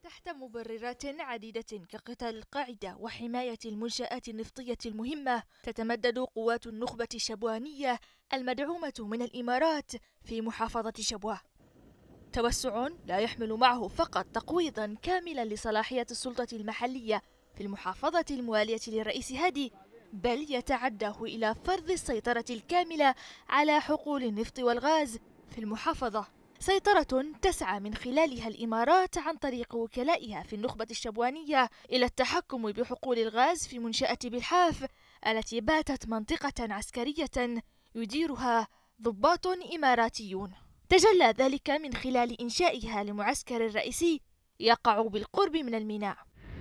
تحت مبررات عديدة كقتال القاعدة وحماية المنشآت النفطية المهمة، تتمدد قوات النخبة الشبوانية المدعومة من الإمارات في محافظة شبوة. توسع لا يحمل معه فقط تقويضا كاملا لصلاحية السلطة المحلية في المحافظة الموالية للرئيس هادي، بل يتعداه إلى فرض السيطرة الكاملة على حقول النفط والغاز في المحافظة، سيطرة تسعى من خلالها الإمارات عن طريق وكلائها في النخبة الشبوانية إلى التحكم بحقول الغاز في منشأة بالحاف التي باتت منطقة عسكرية يديرها ضباط إماراتيون. تجلى ذلك من خلال إنشائها لمعسكر رئيسي يقع بالقرب من الميناء،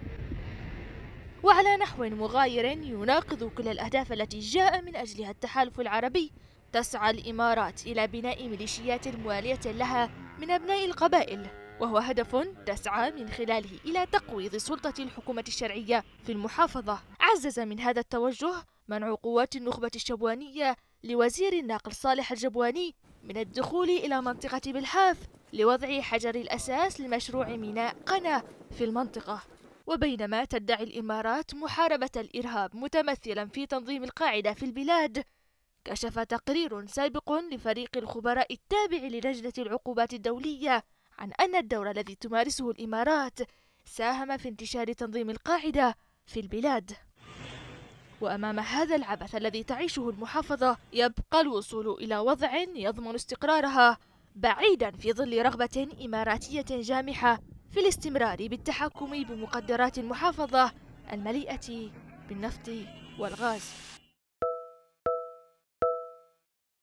وعلى نحو مغاير يناقض كل الأهداف التي جاء من أجلها التحالف العربي. تسعى الإمارات إلى بناء ميليشيات موالية لها من أبناء القبائل، وهو هدف تسعى من خلاله إلى تقويض سلطة الحكومة الشرعية في المحافظة. عزز من هذا التوجه منع قوات النخبة الشبوانية لوزير الناقل صالح الجبواني من الدخول إلى منطقة بالحاف لوضع حجر الأساس لمشروع ميناء قنا في المنطقة. وبينما تدعي الإمارات محاربة الإرهاب متمثلا في تنظيم القاعدة في البلاد، كشف تقرير سابق لفريق الخبراء التابع للجنة العقوبات الدولية عن أن الدور الذي تمارسه الإمارات ساهم في انتشار تنظيم القاعدة في البلاد. وأمام هذا العبث الذي تعيشه المحافظة، يبقى الوصول إلى وضع يضمن استقرارها بعيدا في ظل رغبة إماراتية جامحة في الاستمرار بالتحكم بمقدرات المحافظة المليئة بالنفط والغاز.